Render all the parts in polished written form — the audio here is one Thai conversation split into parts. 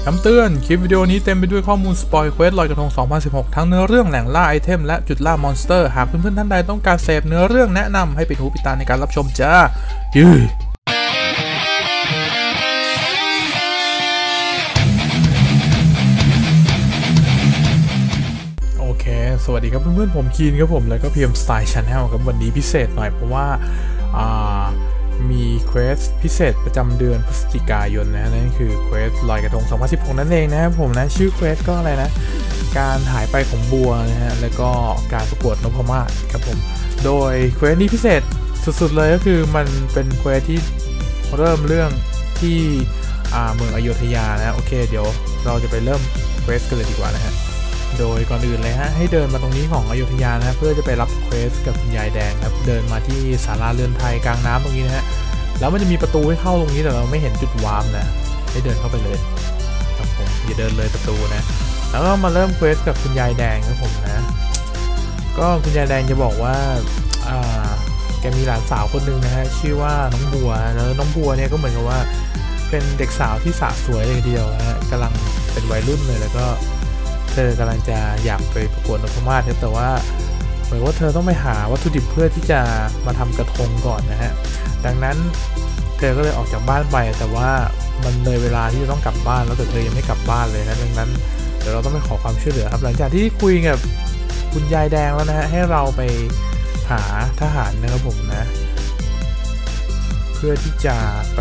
คำเตือนคลิปวิดีโอนี้เต็มไปด้วยข้อมูลสปอยเควสลอยกระทง 2016 ทั้งเนื้อเรื่องแหล่งล่าไอเทมและจุดล่ามอนสเตอร์หากเพื่อนๆท่านใดต้องการเสพเนื้อเรื่องแนะนำให้ปิดหูปิดตาในการรับชมจ้าโอเคสวัสดีครับเพื่อนๆผมคีนครับผมแล้วก็พีเอ็มสไตล์ชาแนลครับวันนี้พิเศษหน่อยเพราะว่ามีเควสพิเศษประจำเดือนพฤศจิกายนนะนั่นคือเควสลอยกระทง 2016 นั่นเองนะครับผมนะชื่อเควสก็อะไรนะการหายไปของบัวนะฮะแล้วก็การประกวดนพมาศครับผมโดยเควสนี้พิเศษสุดๆเลยก็คือมันเป็นเควสที่เริ่มเรื่องที่เมืองอโยธยานะโอเคเดี๋ยวเราจะไปเริ่มเควสกันเลยดีกว่านะฮะโดยก่อนอื่นเลยฮะให้เดินมาตรงนี้ของอโยธยานะเพื่อจะไปรับเควสกับคุณยายแดงครับเดินมาที่ศาลาเรือนไทยกลางน้ำตรงนี้นะฮะแล้วมันจะมีประตูให้เข้าตรงนี้แต่เราไม่เห็นจุดวาร์ปนะให้เดินเข้าไปเลยครับผมอย่าเดินเลยประตูนะแล้วก็มาเริ่มเควสกับคุณยายแดงครับผมนะก็คุณยายแดงจะบอกว่าแกมีหลานสาวคนหนึ่งนะฮะชื่อว่าน้องบัวแล้วน้องบัวเนี่ยก็เหมือนกับว่าเป็นเด็กสาวที่สะสวยเลยทีเดียวนะฮะกำลังเป็นวัยรุ่นเลยแล้วก็เธอกำลังจะอยากไปประกวดนพมาศครับแต่ว่าเหมือนว่าเธอต้องไปหาวัตถุดิบเพื่อที่จะมาทำกระทงก่อนนะฮะดังนั้นเธอก็เลยออกจากบ้านไปแต่ว่ามันเลยเวลาที่จะต้องกลับบ้านแล้วแต่เธอยังไม่กลับบ้านเลยนะดังนั้นเดี๋ยวเราต้องไปขอความช่วยเหลือครับหลังจากที่คุยกับคุณยายแดงแล้วนะฮะให้เราไปหาทหารนะครับผมนะเพื่อที่จะไป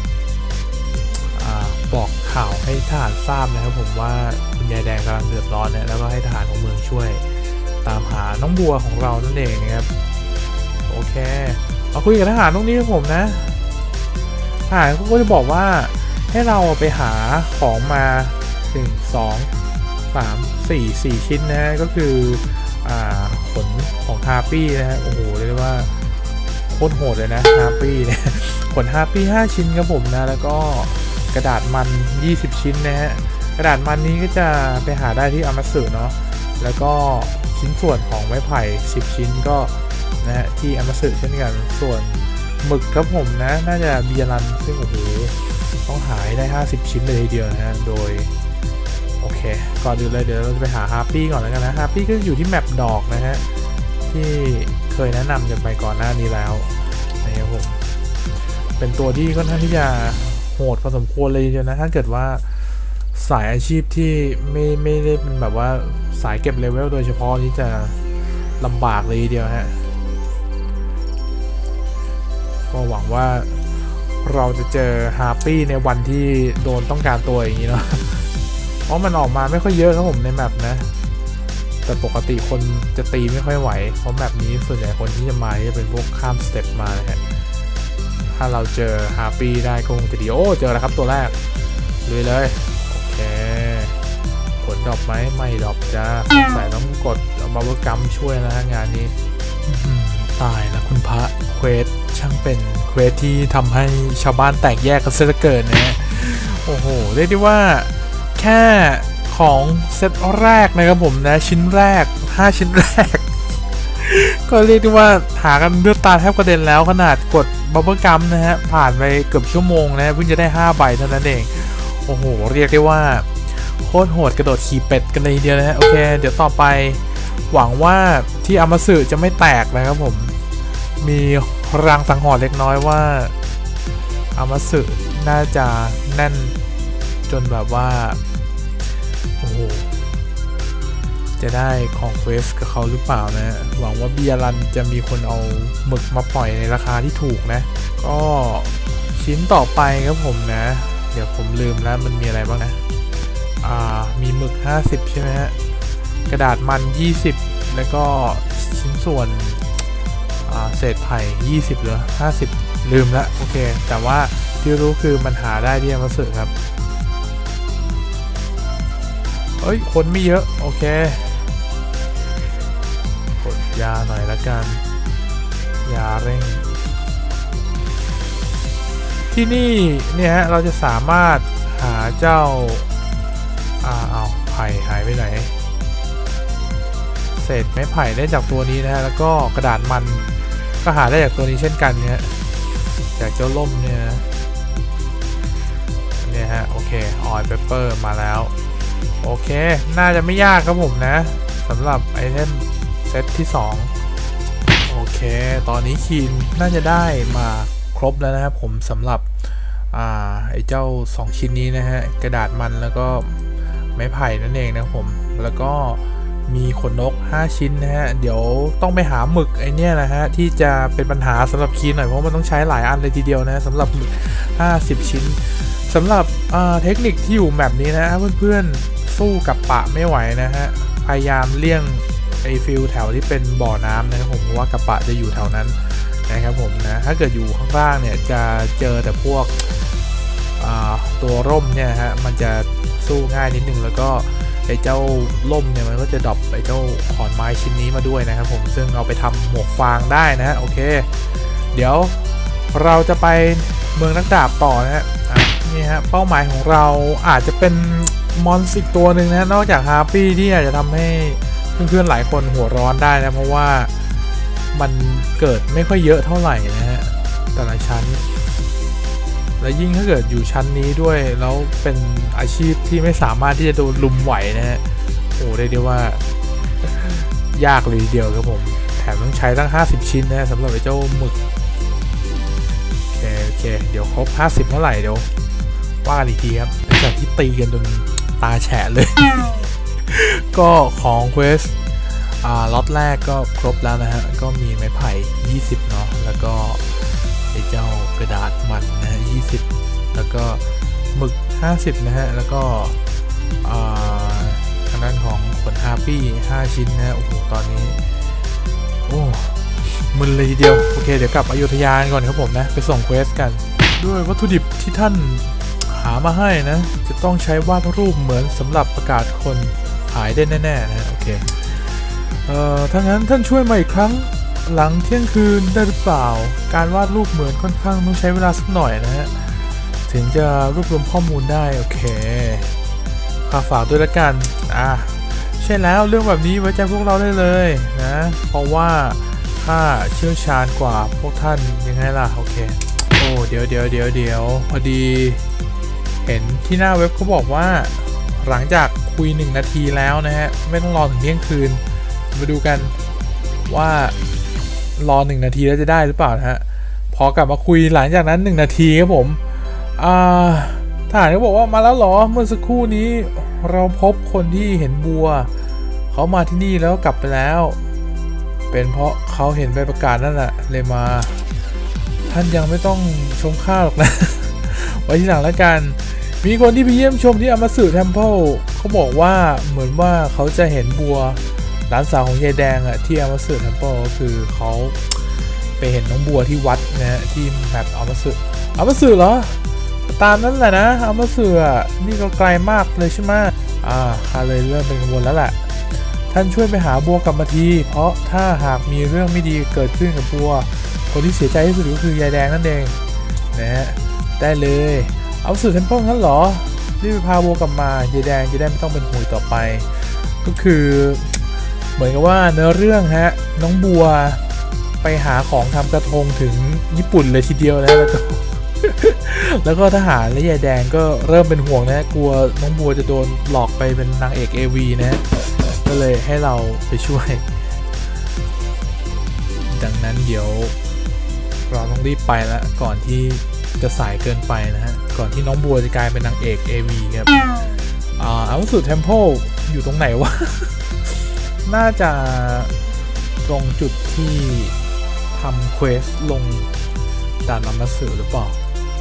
บอกข่าวให้ทหารทราบนะครับผมว่าคุณยายแดงกำลังเดือดร้อนเนี่ยแล้วก็ให้ทหารของเมืองช่วยตามหาน้องบัวของเรานั่นเองนะครับโอเคมาคุยกับทหารตรงนี้ครับผมนะทหารเขาก็จะบอกว่าให้เราไปหาของมา1 2 3 4ชิ้นนะฮะก็คือขนของฮาร์ปี้นะฮะโอ้โหเรียกว่าโคตรโหดเลยนะฮาร์ปี้เนี่ยขนฮาร์ปี้5ชิ้นครับผมนะแล้วก็กระดาษมัน20ชิ้นนะฮะกระดาษมันนี้ก็จะไปหาได้ที่อามาสึเนาะแล้วก็ชิ้นส่วนของไม้ไผ่10ชิ้นก็นะฮะที่อามาสึเช่นกันส่วนหมึกครับผมนะน่าจะเบียรันซึ่งโอ้โหต้องหาได้50ชิ้นเลยทีเดียวนะฮะโดยโอเคก่อนอื่นเลยเดี๋ยวเราจะไปหาฮาร์ปี้ก่อนแล้วกันนะฮาร์ปี้ก็อยู่ที่แมปดอกนะฮะที่เคยแนะนำกันไปก่อนหน้านี้แล้วนะครับผมเป็นตัวที่ค่อนข้างที่จะโหดพอสมควรเลยทีเดียวนะถ้าเกิดว่าสายอาชีพที่ไม่ได้เป็นแบบว่าสายเก็บเลเวลโดยเฉพาะนี้จะลำบากเลยทีเดียวฮะก็หวังว่าเราจะเจอฮาร์ปี้ในวันที่โดนต้องการตัวอย่างนี้เนาะเพราะมันออกมาไม่ค่อยเยอะครับผมในแมปนะแต่ปกติคนจะตีไม่ค่อยไหวเพราะแมปนี้ส่วนใหญ่คนที่จะมาจะเป็นพวกข้ามสเต็ปมานะฮะถ้าเราเจอฮาร์ปี้ได้ก็คงจะดีโอ้เจอแล้วครับตัวแรกเลยโอเคผลดรอปไหมไม่ดรอปจ้าใส่ต้องกดบับเบิ้ลกัมช่วยนะงานนี้ตายแล้วคุณพระเควสช่างเป็นเควสที่ทำให้ชาวบ้านแตกแยกกันเสียเกินนะฮะโอ้โหเรียกได้ว่าแค่ของเซตแรกนะครับผมนะชิ้นแรก5ชิ้นแรกก็เรียกได้ว่าหากันเลือดตาแทบกระเด็นแล้วขนาดกดบับเบิ้ลกัมนะฮะผ่านไปเกือบชั่วโมงนะเพิ่งจะได้5ใบเท่านั้นเองโอ้โหเรียกได้ว่าโคตรโหดกระโดดขี่เป็ดกันเลยเดียวนะฮะโอเคเดี๋ยวต่อไปหวังว่าที่อามาสึจะไม่แตกนะครับผมมีรังสังหรณ์เล็กน้อยว่าอามาสึน่าจะแน่นจนแบบว่าโอ้โหจะได้ของเควสกับเขาหรือเปล่านะหวังว่าเบียรันจะมีคนเอาหมึกมาปล่อยในราคาที่ถูกนะก็ชิ้นต่อไปครับผมนะเดี๋ยวผมลืมแล้วมันมีอะไรบ้างนะมีหมึก50ใช่ไหมฮะกระดาษมัน20แล้วก็ชิ้นส่วนเศษไผ่20หรือ50ลืมละโอเคแต่ว่าที่รู้คือมันหาได้ที่อามาสึครับเอ้ยคนไม่เยอะโอเคกดยาหน่อยละกันยาเร่งที่นี่เนี่ยฮะเราจะสามารถหาเจ้าเอาไผ่หายไปไหนเศษไม้ไผ่ได้จากตัวนี้นะฮะแล้วก็กระดาษมันก็หาได้จากตัวนี้เช่นกันเนี่ยจากเจ้าล่มเนี่ยเนี่ยฮะโอเคออยเปเปอร์มาแล้วโอเคน่าจะไม่ยากครับผมนะสำหรับไอเทมเซตที่2โอเคตอนนี้คีนน่าจะได้มาครบแล้วนะครับผมสำหรับไอเจ้า2ชิ้นนี้นะฮะกระดาษมันแล้วก็ไม้ไผ่นั่นเองนะผมแล้วก็มีขนนก5ชิ้นนะฮะเดี๋ยวต้องไปหาหมึกไอเนี้ยนะฮะที่จะเป็นปัญหาสำหรับคีนหน่อยเพราะมันต้องใช้หลายอันเลยทีเดียวนะสำหรับหมึก50ชิ้นสำหรับเทคนิคที่อยู่แบบนี้นะเพื่อนๆสู้กับปะไม่ไหวนะฮะพยายามเลี่ยงไอฟิลแถวที่เป็นบ่อน้ำนะครับผมเพราะว่ากับปะจะอยู่แถวนั้นนะครับผมนะถ้าเกิดอยู่ข้างล่างเนี่ยจะเจอแต่พวกตัวร่มเนี่ยฮะมันจะสู้ง่ายนิดนึงแล้วก็ไอ้เจ้าล่มเนี่ยมันก็จะดรอปไอ้เจ้าขอนไม้ชิ้นนี้มาด้วยนะครับผมซึ่งเอาไปทำหมวกฟางได้นะฮะโอเคเดี๋ยวเราจะไปเมืองนักดาบต่อนะฮะนี่ฮะเป้าหมายของเราอาจจะเป็นมอนสอีกตัวหนึ่งนะนอกจากฮาร์ปี้ที่อาจจะทำให้เพื่อนๆหลายคนหัวร้อนได้นะเพราะว่ามันเกิดไม่ค่อยเยอะเท่าไหร่นะฮะแต่ละชั้นและยิ่งถ้าเกิดอยู่ชั้นนี้ด้วยแล้วเป็นอาชีพที่ไม่สามารถที่จะโดนลุมไหวนะฮะโอ้ได้ว่ายากเลยเดียวครับผมแถมต้องใช้ตั้ง50ชิ้นนะสำหรับไอ้เจ้าหมึกโอเคเดี๋ยวครบ50เท่าไหร่เดี๋ยวว่ากันอีกทีครับหลังจากที่ตีกันจนตาแฉะเลย ก็ของเควสล็อตแรกก็ครบแล้วนะฮะก็มีไม้ไผ่20เนาะแล้วก็ไอ้เจ้ากระดาษมันนะฮะ20แล้วก็หมึก50นะฮะแล้วก็ทางด้านของขนฮาร์ปี้5ชิ้นนะโอ้โหตอนนี้โอ้มึนเลยทีเดียวโอเคเดี๋ยวกลับอยุธยาก่อนครับผมนะไปส่งเควสกันด้วยวัตถุดิบที่ท่านหามาให้นะจะต้องใช้วาดรูปเหมือนสำหรับประกาศคนหายได้แน่ๆนะโอเคถ้างั้นท่านช่วยมาอีกครั้งหลังเที่ยงคืนได้หรือเปล่าการวาดรูปเหมือนค่อนข้างต้องใช้เวลาสักหน่อยนะฮะถึงจะรวบรวมข้อมูลได้โอเคข้าฝากด้วยละกันใช่แล้วเรื่องแบบนี้ไว้ใจพวกเราได้เลยนะเพราะว่าข้าเชี่ยวชาญกว่าพวกท่านยังไงล่ะโอเคโอ้เดี๋ยวพอดีเห็นที่หน้าเว็บเขาบอกว่าหลังจากคุย1นาทีแล้วนะฮะไม่ต้องรอถึงเที่ยงคืนมาดูกันว่ารอ1นาทีแล้วจะได้หรือเปล่านะฮะพอกลับมาคุยหลังจากนั้น1นาทีครับผมทหารก็บอกว่ามาแล้วเหรอเมื่อสักครู่นี้เราพบคนที่เห็นบัวเขามาที่นี่แล้วกลับไปแล้วเป็นเพราะเขาเห็นใบประกาศนั่นแหละเลยมาท่านยังไม่ต้องชมข้าหรอกนะ ไว้ที่หลังแล้วกันมีคนที่ไปเยี่ยมชมที่อามาสึเทมเพิลเขาบอกว่าเหมือนว่าเขาจะเห็นบัวหลานสาวของยายแดงอะที่อามาสึเทมเพิลก็คือเขาไปเห็นน้องบัวที่วัดนะฮะที่แบบอามาสึเหรอตามนั้นแหละนะอามาสึนี่ก็ไกลมากเลยใช่ไหมข้าเลยเริ่มเป็นกังวลแล้วแหละท่านช่วยไปหาบัวกลับมาทีเพราะถ้าหากมีเรื่องไม่ดีเกิดขึ้นกับบัวคนที่เสียใจที่สุดก็คือยายแดงนั่นเองนะฮะได้เลยเอาสื่อเทมเพิลงั้นเหรอรีบไปพาบัวกลับมายายแดงจะได้ไม่ต้องเป็นห่วงต่อไปก็คือเหมือนกับว่าเนื้อเรื่องฮะน้องบัวไปหาของทำกระทงถึงญี่ปุ่นเลยทีเดียวนะแล้วก็ทหารและยายแดงก็เริ่มเป็นห่วงนะกลัวน้องบัวจะโดนหลอกไปเป็นนางเอก AV นะก็เลยให้เราไปช่วยดังนั้นเดี๋ยวเราต้องรีบไปแล้วก่อนที่จะสายเกินไปนะฮะก่อนที่น้องบัวจะกลายเป็นนางเอก AV ครับอาวุธเทมเพลอยู่ตรงไหนวะ น่าจะตรงจุดที่ทำเควสลงด่านอามาสึหรือเปล่า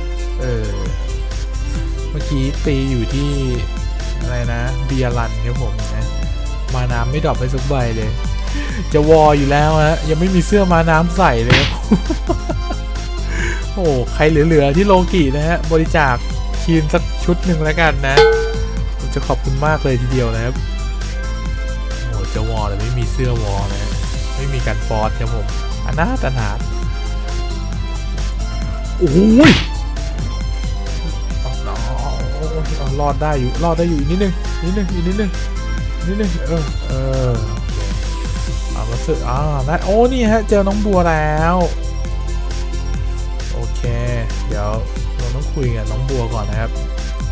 เมื่อกี้ตีอยู่ที่อะไรนะเบียรันครับผมนะมาน้ำไม่ดรอปไปสักใบเลยจะวออยู่แล้วฮะยังไม่มีเสื้อมาน้ำใส่เลย โอ้ใครเหลือๆที่โลกินะฮะบริจาคคีนสักชุดหนึ่งแล้วกันนะผมจะขอบคุณมากเลยทีเดียวนะครับโอ้จะวอแต่ไม่มีเสื้อวอนะไม่มีการฟอสครับผมอนาถโอ้ยรอดได้อยู่อีกนิดนึงมาสึได้โอ้นี่ฮะเจอน้องบัวแล้วโอเคเดี๋ยวเราต้องคุยกับน้องบัวก่อนนะครับ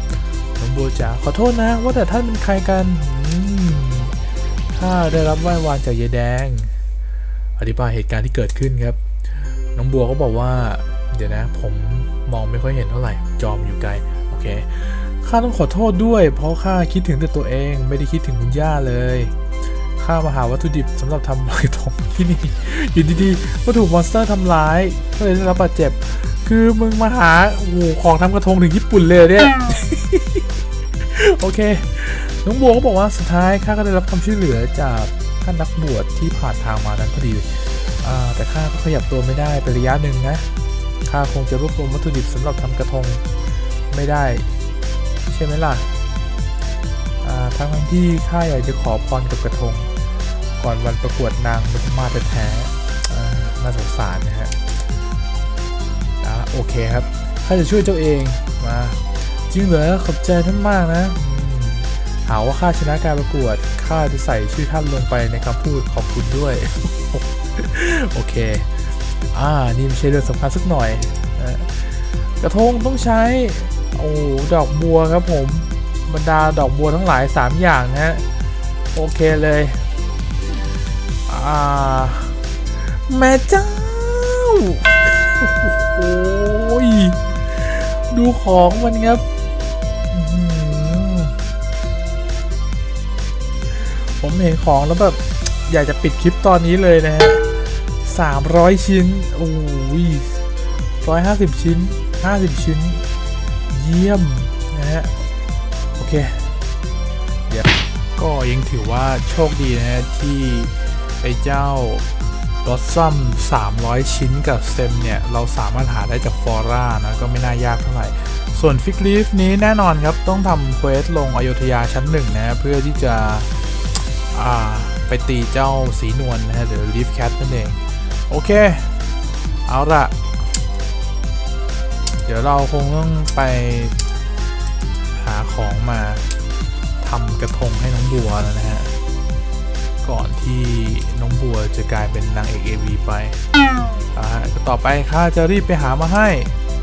องบัวจ๋าขอโทษนะว่าแต่ท่านเป็นใครกันข้าได้รับไหว้วานจากยายแดงอธิบายเหตุการณ์ที่เกิดขึ้นครับน้องบัวก็บอกว่าเดี๋ยวนะผมมองไม่ค่อยเห็นเท่าไหร่จอมอยู่ไกลโอเคข้าต้องขอโทษด้วยเพราะข้าคิดถึงแต่ตัวเองไม่ได้คิดถึงคุณย่าเลยข้ามาหาวัตถุดิบสำหรับทำลอยกระทงที่นี่อยู่ดีๆก็ถูกมอนสเตอร์ทำร้ายก็เลยได้รับบาดเจ็บคือมึงมาหาของทำกระทงถึงญี่ปุ่นเลยเนี่ย โอเคน้องบัวก็บอกว่าสุดท้ายข้าก็ได้รับความช่วยเหลือจากท่านนักบวชที่ผ่านทางมานั้นพอดีแต่ข้าก็ขยับตัวไม่ได้เป็นระยะหนึ่งนะข้าคงจะรวบรวมวัตถุดิบสำหรับทำกระทงไม่ได้ใช่ไหมล่ะทั้งที่ข้าอยากจะขอพรกับกระทงก่อนวันประกวดนางมุมาแท้น่าสงสารนะฮะโอเคครับข้าจะช่วยเจ้าเองมาจริงเหรอขอบใจท่านมากนะหาว่าข้าชนะการประกวดข้าจะใส่ชื่อท่านลงไปในคำพูดขอบคุณด้วย โอเคนี่ไม่ใช่เรื่องสำคัญสักหน่อยกระทงต้องใช้ดอกบัวครับผมบรรดาดอกบัวทั้งหลาย3อย่างนะฮะโอเคเลยแม่เจ้าโอ้ยดูของมันครับผมเห็นของแล้วแบบอยากจะปิดคลิปตอนนี้เลยนะฮะ300ชิ้นโอ้ย150ชิ้น50ชิ้นเยี่ยมนะฮะโอเคเดี๋ยวก็ยังถือว่าโชคดีนะฮะที่ไอ้เจ้าบลอสซัม300ชิ้นกับเซมเนี่ยเราสามารถหาได้จากฟอร่านะก็ไม่น่ายากเท่าไหร่ส่วนฟิกลีฟนี้แน่นอนครับต้องทำเควสลงอยุธยาชั้น1นะเพื่อที่จะไปตีเจ้าสีนวลนะฮะหรือลีฟแคทนั่นเองโอเคเอาละเดี๋ยวเราคงต้องไปหาของมาทำกระทงให้น้องบัวแล้วนะฮะก่อนที่น้องบัวจะกลายเป็นนางเอก AV ไปต่อไปข้าจะรีบไปหามาให้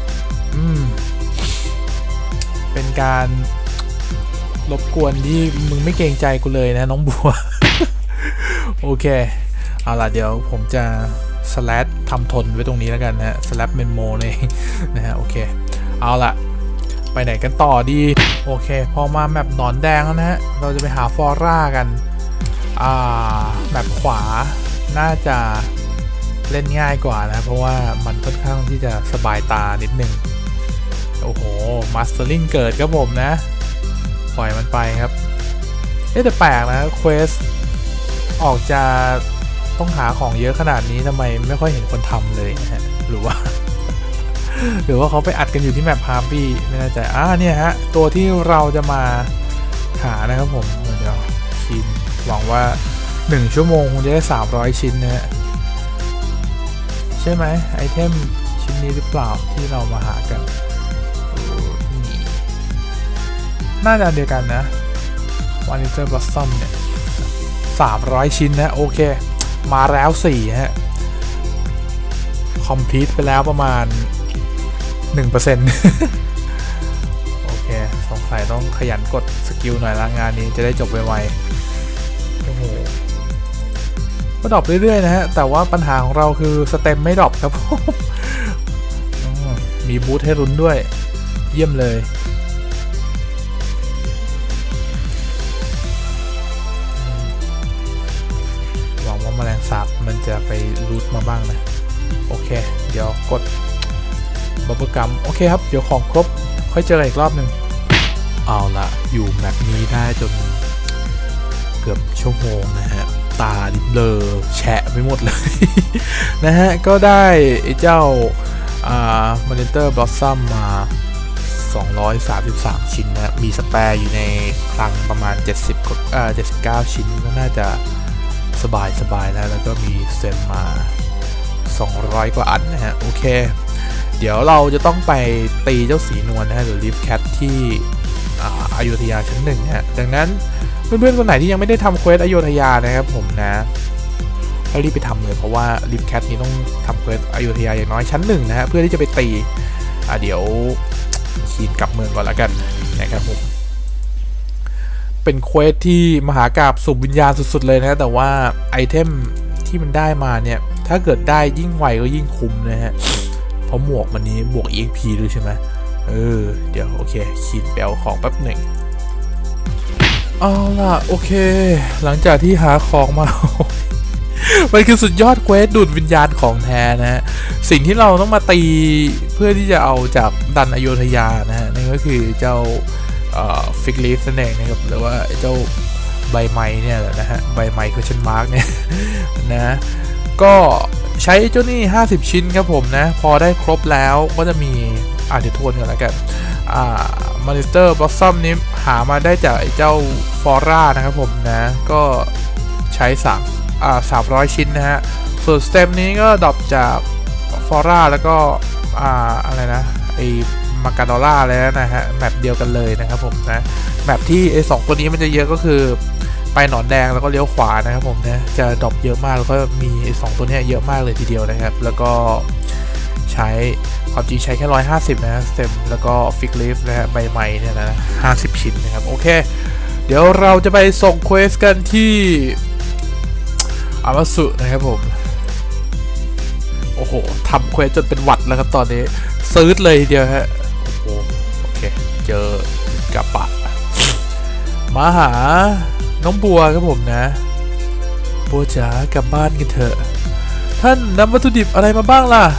เป็นการรบกวนที่มึงไม่เกรงใจกูเลยนะน้องบัว โอเคเอาล่ะเดี๋ยวผมจะสแลชทำทนไว้ตรงนี้แล้วกันนะฮะสแลชเมนโมเลยนะฮะโอเคเอาล่ะไปไหนกันต่อดีโอเคพอมาแมปหนอนแดงแล้วนะฮะเราจะไปหาฟอร่ากันแมปขวาน่าจะเล่นง่ายกว่านะเพราะว่ามันค่อนข้างที่จะสบายตานิดนึงโอ้โหมาสเตอร์ลิงเกิดครับผมนะปล่อยมันไปครับแต่แปลกนะเควสออกจะต้องหาของเยอะขนาดนี้ทำไมไม่ค่อยเห็นคนทำเลยนะฮะหรือว่าเขาไปอัดกันอยู่ที่แมปฮาร์บี้ไม่แน่ใจเนี่ยฮะตัวที่เราจะมาหานะครับผมเดี๋ยวชิ้นหวังว่า1ชั่วโมงคงจะได้300ชิ้นนะฮะใช่ไหมไอเทมชิ้นนี้หรือเปล่าที่เรามาหากันนี่น่าจะเดียวกันนะวันนี้เจอบลัสซัมเนี่ย300ชิ้นนะโอเคมาแล้ว4ฮะคอมพลีทไปแล้วประมาณ 1% โอเคสงสัยต้องขยันกดสกิลหน่อยละงานนี้จะได้จบไวๆโอ้โหก็ดรอปเรื่อยๆนะฮะแต่ว่าปัญหาของเราคือสเต็มไม่ดรอปครับมีบูทให้รุนด้วยเยี่ยมเลยหวังว่าแมลงสาบมันจะไปรูทมาบ้างนะโอเคเดี๋ยวกดบับเบิ้ลกัมโอเคครับเดี๋ยวของครบค่อยเจออีกรอบหนึ่งเอาละอยู่แมปนี้ได้จนเกือบชั่วโมงนะฮะตาดิบเลอแฉะไปหมดเลย นะฮะก็ได้ไอ้เจ้ามอนิเตอร์บลอสซัมมา233ชิ้นนะมีสแปร์อยู่ในคลังประมาณ79ชิ้นก็น่าจะสบายแล้วก็มีเซมมา200กว่าอันนะฮะโอเคเดี๋ยวเราจะต้องไปตีเจ้าสีนวลนะฮะหรือลีฟแคทที่อยุธยาชั้น1นะฮะดังนั้นเพื่อนๆคนไหนที่ยังไม่ได้ทำเควสอยุธยานะครับผมนะให้รีบไปทำเลยเพราะว่าลีฟแคทนี้ต้องทำเควสอยุธยาอย่างน้อยชั้น1นะฮะเพื่อที่จะไปตีเดี๋ยวขีนกลับเมืองก่อนแล้วกันนะครับผมเป็นเควสที่มหากาพย์สุ่มวิญญาณสุดๆเลยนะแต่ว่าไอเทมที่มันได้มาเนี่ยถ้าเกิดได้ยิ่งไวก็ยิ่งคุ้มนะฮะเพราะหมวกมันนี้บวก EXP ด้วยใช่ไหมเดี๋ยวโอเคขีดแปลของแป๊บหนึ่งเอาล่ะโอเคหลังจากที่หาของมา มันคือสุดยอดเควสดูดวิญญาณของแท้นะฮะสิ่งที่เราต้องมาตีเพื่อที่จะเอาจากดันอโยธยานะฮะนั่นก็คือเจ้าฟิกลีฟนั่นเองนะครับหรือว่าเจ้าใบไม้เนี่ยนะฮะใบไม้คือชั้นมาร์กเนี่ยนะก็ใช้เจ้านี่50 ชิ้นครับผมนะพอได้ครบแล้วก็จะมีเดี๋ยวทวนกันแล้วกันมอนิเตอร์บอสซัมนี้หามาได้จากเจ้าฟอร่านะครับผมนะก็ใช้300 ชิ้นนะฮะส่วนสเต็มนี้ก็ดรอปจากฟอร่าแล้วก็อะไรนะไอมาการดอล่าแล้วนะฮะแมปเดียวกันเลยนะครับผมนะแมปที่2ตัวนี้มันจะเยอะก็คือไปหนอนแดงแล้วก็เลี้ยวขวานะครับผมนะจะดรอปเยอะมากแล้วก็มี2ตัวนี้เยอะมากเลยทีเดียวนะครับแล้วก็ใช้ความจริงใช้แค่150นะสเต็มแล้วก็ฟิกลีฟนะฮะใบไม้เนี่ยนะ50 ชิ้นนะครับโอเคเดี๋ยวเราจะไปส่งเควสกันที่อามาสุนะครับผมโอ้โหทำเควสจนเป็นหวัดแล้วครับตอนนี้ซื้อเลยเดียวฮะโอเคเจอกับปะมาหาน้องบัวครับผมนะบัวจ๋ากลับบ้านกันเถอะท่านนำวัตถุดิบอะไรมาบ้างล่ะ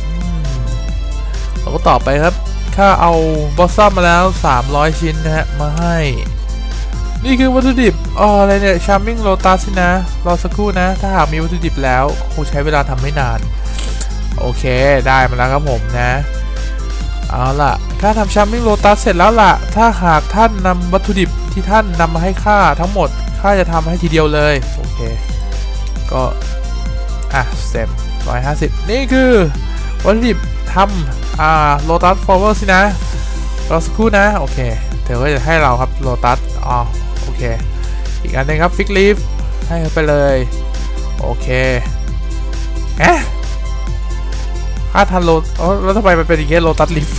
เราก็ตอบไปครับข้าเอาบอสซัมมาแล้ว300 ชิ้นนะฮะมาให้นี่คือวัตถุดิบอะไรเนี่ยชาร์มิ่งโลตัสนะรอสักครู่นะถ้าหากมีวัตถุดิบแล้วคงใช้เวลาทำไม่นานโอเคได้มาแล้วครับผมนะเอาล่ะข้าทำชาร์มิ่งโลตัสเสร็จแล้วล่ะถ้าหากท่านนำวัตถุดิบที่ท่านนำมาให้ข้าทั้งหมดข้าจะทำให้ทีเดียวเลยโอเคก็สเต็ม150นี่คือวัตถุดิบทำโลตัสฟอร์เวอร์สินะรอสักครู่นะโอเคเธอก็จะให้เราครับโลตัสโอเคอีกอันนึงครับฟิกลีฟให้ไปเลยโอเคค่าทันโลแล้วทำไมมันเป็นอย่างเงี้ยโลตัสลิฟ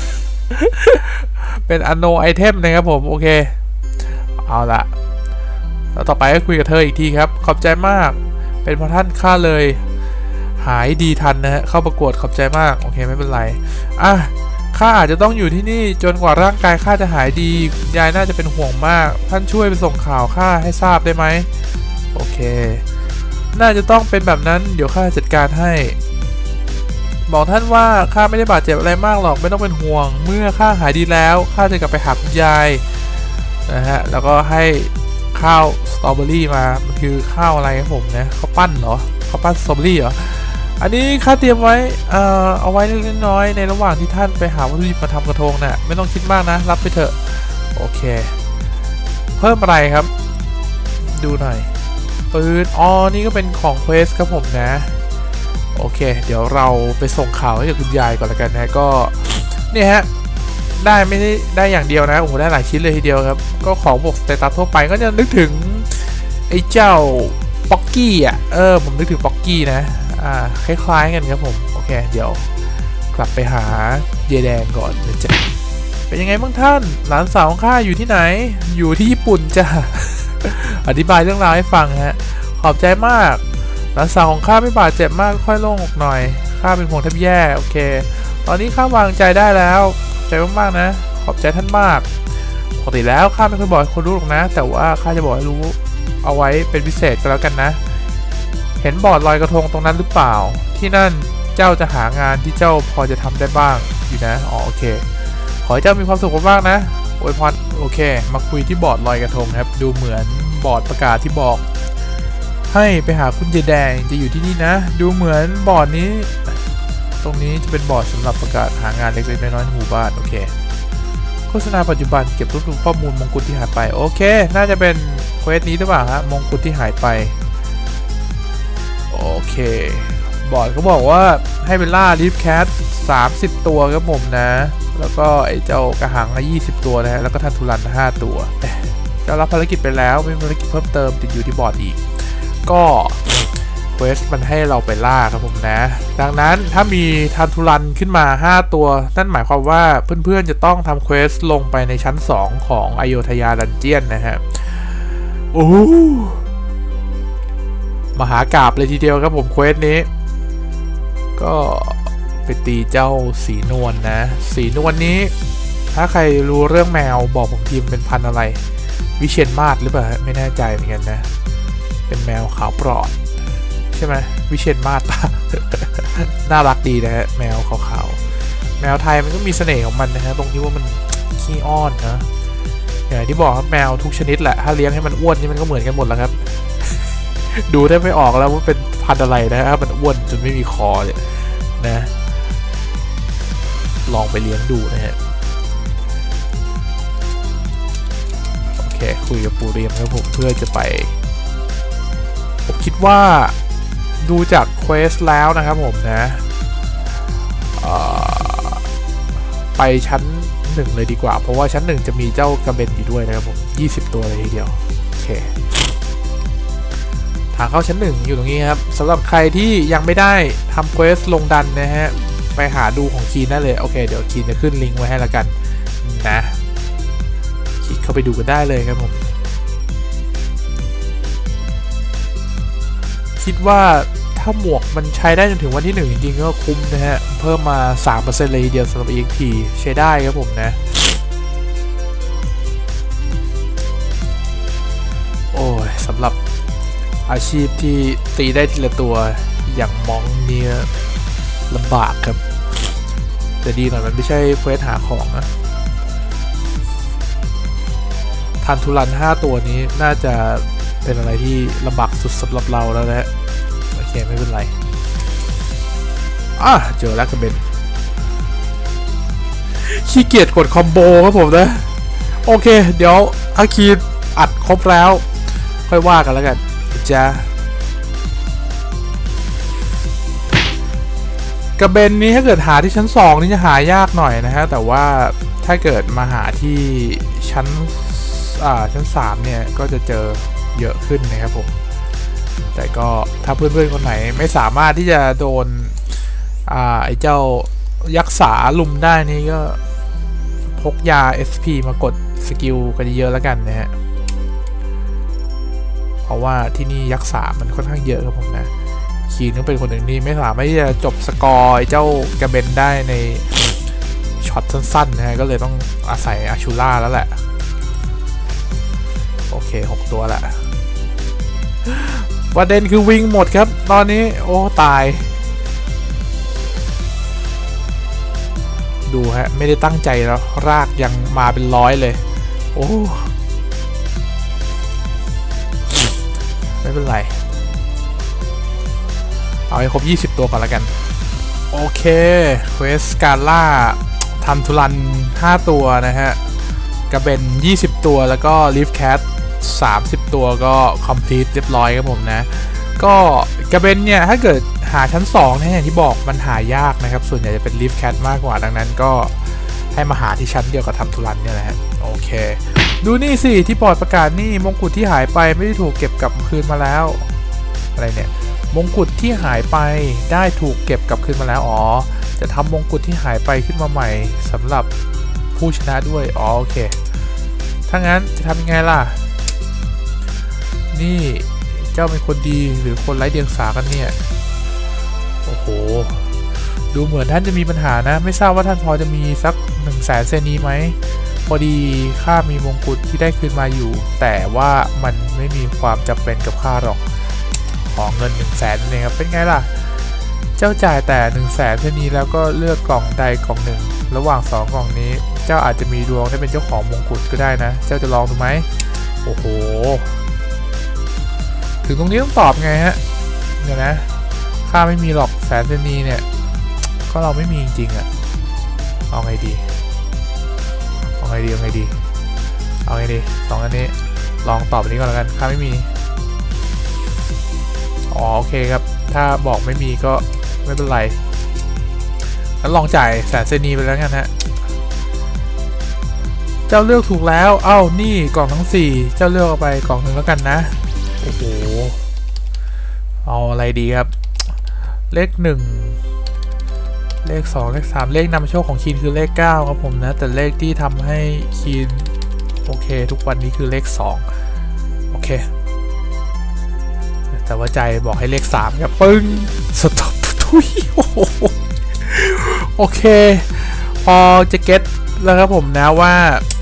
เป็นอันโนไอเทมนะครับผมโอเคเอาละแล้วต่อไปก็คุยกับเธออีกทีครับขอบใจมากเป็นเพราะท่านข้าเลยหายดีทันนะฮะเข้าประกวดขอบใจมากโอเคไม่เป็นไรข้าอาจจะต้องอยู่ที่นี่จนกว่าร่างกายข้าจะหายดียายน่าจะเป็นห่วงมากท่านช่วยไปส่งข่าวข้าให้ทราบได้ไหมโอเคน่าจะต้องเป็นแบบนั้นเดี๋ยวข้าจัดการให้บอกท่านว่าข้าไม่ได้บาดเจ็บอะไรมากหรอกไม่ต้องเป็นห่วงเมื่อข้าหายดีแล้วข้าจะกลับไปหาคุณยายนะฮะแล้วก็ให้ข้าวสตรอเบอรี่มามันคือข้าวอะไรครับผมนะข้าวปั้นเหรอข้าวปั้นสตรอเบอรี่เหรออันนี้ข้าเตรียมไว้เอาไว้เล็กน้อยในระหว่างที่ท่านไปหาวัตถุดิบมาทำกระทงน่ะไม่ต้องคิดมากนะรับไปเถอะโอเคเพิ่มอะไรครับดูหน่อยปืนนี่ก็เป็นของเควสครับผมนะโอเคเดี๋ยวเราไปส่งข่าวให้กับคุณยายก่อนละกันนะก็เนี่ยฮะได้ไม่ได้อย่างเดียวนะโอ้โหได้หลายชิ้นเลยทีเดียวครับก็ของบวกสเตตัสทั่วไปก็จะนึกถึงไอ้เจ้าป๊อกกี้ผมนึกถึงป๊อกกี้นะคล้ายๆกันครับผมโอเคเดี๋ยวกลับไปหาเยแดงก่อนนะจ๊ะเป็นยังไงบ้างท่านหลานสาวของข้าอยู่ที่ไหนอยู่ที่ญี่ปุ่นจ้ะ อธิบายเรื่องราวให้ฟังฮะขอบใจมากหลานสาวของข้าไม่บาดเจ็บมากค่อยโล่งอกหน่อยข้าเป็นห่วงแทบแย่โอเคตอนนี้ข้าวางใจได้แล้วใจมากๆนะขอบใจท่านมากปกติแล้วข้าไม่เคยบอกให้คนรู้หรอกนะแต่ว่าข้าจะบอกให้รู้เอาไว้เป็นพิเศษก็แล้วกันนะเห็นบอร์ดลอยกระทงตรงนั้นหรือเปล่าที่นั่นเจ้าจะหางานที่เจ้าพอจะทำได้บ้างอยู่นะโอเคขอให้เจ้ามีความสุขมากๆนะอวยพรโอเคมาคุยที่บอร์ดลอยกระทงครับดูเหมือนบอร์ดประกาศที่บอกให้ไปหาคุณเจแดงจะอยู่ที่นี่นะดูเหมือนบอร์ดนี้ตรงนี้จะเป็นบอร์ดสำหรับประกาศหางานเล็กๆน้อยๆในหมู่บ้านโอเคโฆษณาปัจจุบันเก็บรวบรวมข้อมูลมงกุฎที่หายไปโอเคน่าจะเป็นเควสนี้หรือเปล่าฮะมงกุฎที่หายไปโอเคบอร์ดเขาบอกว่าให้ไปล่าลิฟแคท30 ตัวครับผมนะแล้วก็ไอ้เจ้ากระหัง20 ตัวนะฮะแล้วก็ทันทุรัน5 ตัวจะรับภารกิจไปแล้วมีภารกิจเพิ่มเติมติดอยู่ที่บอร์ดอีกก็เควสมันให้เราไปล่าครับผมนะดังนั้นถ้ามีทันทุรันขึ้นมา5 ตัวนั่นหมายความว่าเพื่อนๆจะต้องทำเควสลงไปในชั้น2ของอโยธยาดันเจียนนะฮะโอ้มหากาพย์เลยทีเดียวครับผมเควสนี้ก็ไปตีเจ้าสีนวลนะสีนวลนี้ถ้าใครรู้เรื่องแมวบอกผมทีมเป็นพันธุ์อะไรวิเชียรมาศหรือเปล่าไม่แน่ใจเหมือนกันนะเป็นแมวขาวปลอดใช่ไหมวิเชียรมาศ น่ารักดีนะฮะแมวขาวๆแมวไทยมันก็มีเสน่ห์ของมันนะฮะตรงที่ว่ามันขี้อ้อนนะอย่างที่บอกครับแมวทุกชนิดแหละถ้าเลี้ยงให้มันอ้วนนี่มันก็เหมือนกันหมดแล้วครับ ดูได้ไม่ออกแล้วว่าเป็นพันธุ์อะไรนะครับมันอ้วนจนไม่มีคอเนี่ยนะลองไปเลี้ยงดูนะฮะโอเคคุยกับปูเรียมครับผมเพื่อจะไปผมคิดว่าดูจากเควสแล้วนะครับผมนะไปชั้น1เลยดีกว่าเพราะว่าชั้น1จะมีเจ้ากระเบนอยู่ด้วยนะครับผม20ตัวเลยทีเดียวโอเคทางเข้าชั้น1อยู่ตรงนี้ครับสำหรับใครที่ยังไม่ได้ทำเควสลงดันนะฮะไปหาดูของคีนได้เลยโอเคเดี๋ยวคีนจะขึ้นลิงก์ไว้ให้ละกันนะคลิกเข้าไปดูกันได้เลยครับผมคิดว่าถ้าหมวกมันใช้ได้จนถึงวันที่1จริงๆก็คุ้มนะฮะเพิ่มมา 3% เลยทีเดียวสำหรับ EXP ใช้ได้ครับผมนะโอ้ยสำหรับอาชีพที่ตีได้ทีละตัวอย่างมองเนี่ยลำบากครับแต่ดีหน่อยมันไม่ใช่เควสหาของนะทันทุรัน5ตัวนี้น่าจะเป็นอะไรที่ลำบากสุดสำหรับเราแล้วนะโอเคไม่เป็นไรเจอแล้วกระเบนขี้เกียจกดคอมโบครับผมนะโอเคเดี๋ยวอาคีอัดครบแล้วค่อยว่ากันแล้วกันจ้ากระเบนนี้ถ้าเกิดหาที่ชั้น2นี่จะหายากหน่อยนะฮะแต่ว่าถ้าเกิดมาหาที่ชั้น3เนี่ยก็จะเจอเยอะขึ้นนะครับผมแต่ก็ถ้าเพื่อนๆคนไหนไม่สามารถที่จะโดนไอ้เจ้ายักษ์สาลุมได้นี่ก็พกยา SP มากดสกิลกันเยอะแล้วกันนะฮะเพราะว่าที่นี่ยักษ์สามันค่อนข้างเยอะครับผมนะคีนก็เป็นคนหนึ่งที่ไม่สามารถที่จะจบสกอร์เจ้ากระเบนได้ในช็อตสั้นๆนะฮะก็เลยต้องอาศัยอาชูล่าแล้วแหละโอเค6ตัวละประเด็นคือวิ่งหมดครับตอนนี้โอ้ตายดูฮะไม่ได้ตั้งใจแล้วรากยังมาเป็น100เลยโอ้ไม่เป็นไรเอาให้ครบ20ตัวก่อนละกันโอเคเควสการล่าทำทุรัน5ตัวนะฮะกระเบน20ตัวแล้วก็ลีฟแคท30ตัวก็ complete เรียบร้อยครับผมนะก็กระเบนเนี่ยถ้าเกิดหาชั้น2เนี่ยอย่างที่บอกมันหายากนะครับส่วนใหญ่จะเป็นลีฟแคทมากกว่าดังนั้นก็ให้มาหาที่ชั้นเดียวกับทำทุรันเนี่ยแหละฮะโอเคดูนี่สิที่ปอดประกาศนี่มงกุฎที่หายไปไม่ได้ถูกเก็บกลับคืนมาแล้วอะไรเนี่ยมงกุฎที่หายไปได้ถูกเก็บกลับคืนมาแล้วอ๋อจะทำมงกุฎที่หายไปขึ้นมาใหม่สำหรับผู้ชนะด้วยอ๋อโอเคถ้างั้นจะทำยังไงล่ะนี่เจ้าเป็นคนดีหรือคนไร้เดียงสากันเนี่ยโอ้โหดูเหมือนท่านจะมีปัญหานะไม่ทราบว่าท่านพอจะมีสัก100,000 เซนีไหมพอดีข้ามีมงกุฎที่ได้คืนมาอยู่แต่ว่ามันไม่มีความจำเป็นกับข้าหรอกขอเงิน100,000นั่นเองครับเป็นไงล่ะเจ้าจ่ายแต่100,000 เซนีแล้วก็เลือกกล่องใดกล่องหนึ่งระหว่าง2กล่องนี้เจ้าอาจจะมีดวงได้เป็นเจ้าของมงกุฎก็ได้นะเจ้าจะลองดูไหมโอ้โหถึงตรงนี้ต้องตอบไงฮะเดี๋ยวนะข้าไม่มีหรอก100,000 เซนีเนี่ยก็เราไม่มีจริงๆอะเอาไงดี2อันนี้ลองตอบอันนี้ก่อนแล้วกันข้าไม่มีอ๋อโอเคครับถ้าบอกไม่มีก็ไม่เป็นไรงั้นลองจ่าย100,000 เซนีไปแล้วกันฮะเจ้าเลือกถูกแล้วเอ้านี่กล่องทั้ง4เจ้าเลือกเอาไปกล่องหนึ่งแล้วกันนะโอ้โหเอาอะไรดีครับเลข1เลข2เลข3เลขนำโชคของคีนคือเลข9ครับผมนะแต่เลขที่ทำให้คีนโอเคทุกวันนี้คือเลข2โอเคเคแต่ว่าใจบอกให้เลข3ครับปึ้งสต็อปทุยโอเคพอจะเก็ตแล้วครับผมนะว่า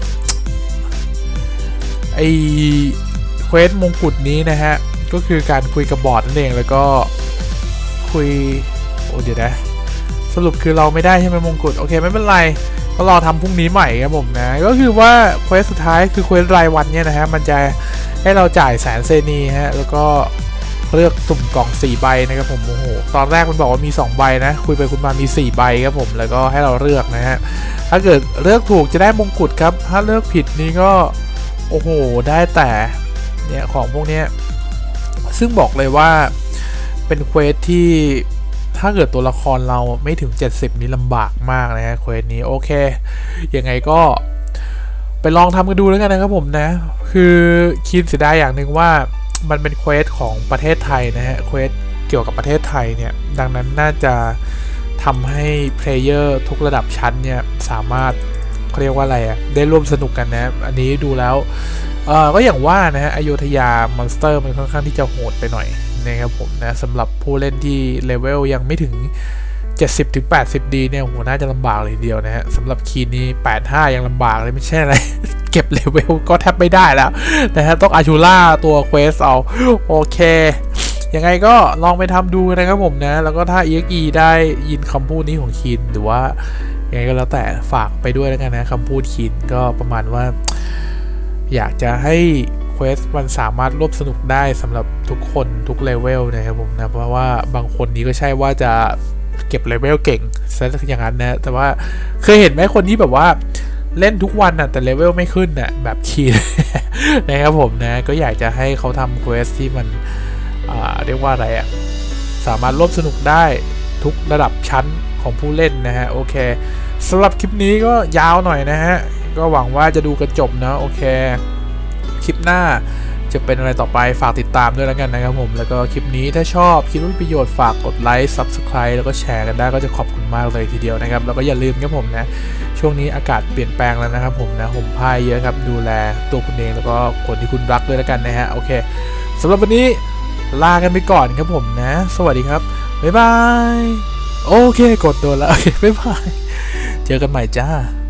ไอเควสมงกุฎนี้นะฮะก็คือการคุยกับบอร์ดนั่นเองแล้วก็คุยเดี๋ยวนะสรุปคือเราไม่ได้ใช่ไหมมงกุฎโอเคไม่เป็นไรก็รอทำพรุ่งนี้ใหม่ครับผมนะก็คือว่าเควสสุดท้ายคือเควสรายวันเนี่ยนะฮะมันจะให้เราจ่ายแสนเซนีฮะแล้วก็เลือกสุ่มกล่อง4ใบนะครับผมโอ้โหตอนแรกมันบอกว่ามี2ใบนะคุยไปคุยมามี4ใบครับผมแล้วก็ให้เราเลือกนะฮะถ้าเกิดเลือกถูกจะได้มงกุฎครับถ้าเลือกผิดนี่ก็โอ้โหได้แต่เนี่ยของพวกนี้ซึ่งบอกเลยว่าเป็นเควสที่ถ้าเกิดตัวละครเราไม่ถึง70นี่ลำบากมากนะฮะเควสนี้โอเคยังไงก็ไปลองทำกันดูแล้วกันนะครับผมนะคือคิดเสียดายอย่างหนึ่งว่ามันเป็นเควสของประเทศไทยนะฮะเควสเกี่ยวกับประเทศไทยเนี่ยดังนั้นน่าจะทำให้เพลเยอร์ทุกระดับชั้นเนี่ยสามารถเขาเรียกว่าอะไรอะได้ร่วมสนุกกันนะอันนี้ดูแล้วก็อย่างว่านะฮะอโยธยามอนสเตอร์มันค่อนข้างที่จะโหดไปหน่อยนะครับผมนะสำหรับผู้เล่นที่เลเวลยังไม่ถึง70-80ดีเนี่ยโหน่าจะลำบากเลยทีเดียวนะฮะสำหรับคีนี้85ยังลำบากเลยไม่ใช่อะไร เก็บเลเวลก็แทบไม่ได้แล้วนะฮะต้องอาชูล่าตัวเควสเอาโอเคยังไงก็ลองไปทำดูนะครับผมนะแล้วก็ถ้า EXE ได้ยินคำพูดนี้ของคีนหรือว่ายังไงก็แล้วแต่ฝากไปด้วยแล้วกันนะคำพูดคีนก็ประมาณว่าอยากจะให้เควสมันสามารถร่วมสนุกได้สำหรับทุกคนทุกเลเวลนะครับผมนะเพราะว่าบางคนนี้ก็ใช่ว่าจะเก็บเลเวลเก่งซะอย่างนั้นนะแต่ว่าเคยเห็นไหมคนที่แบบว่าเล่นทุกวันน่ะแต่เลเวลไม่ขึ้นน่ะแบบคีน นะครับผมนะก็อยากจะให้เขาทำเควสที่มันเรียกว่าอะไรอ่ะสามารถร่วมสนุกได้ทุกระดับชั้นของผู้เล่นนะฮะโอเคสำหรับคลิปนี้ก็ยาวหน่อยนะฮะก็หวังว่าจะดูกันจบนะโอเคคลิปหน้าจะเป็นอะไรต่อไปฝากติดตามด้วยแล้วกันนะครับผมแล้วก็คลิปนี้ถ้าชอบคิดว่ามีประโยชน์ฝากกดไลค์ Subscribe แล้วก็แชร์กันได้ก็จะขอบคุณมากเลยทีเดียวนะครับแล้วก็อย่าลืมครับผมนะช่วงนี้อากาศเปลี่ยนแปลงแล้วนะครับผมนะห่มผ้าเยอะครับดูแลตัวคุณเองแล้วก็คนที่คุณรักด้วยแล้วกันนะฮะโอเคสำหรับวันนี้ลากันไปก่อนครับผมนะสวัสดีครับบ๊ายบายโอเคกดโดนแล้วโอเคบ๊ายบายเจอกันใหม่จ้า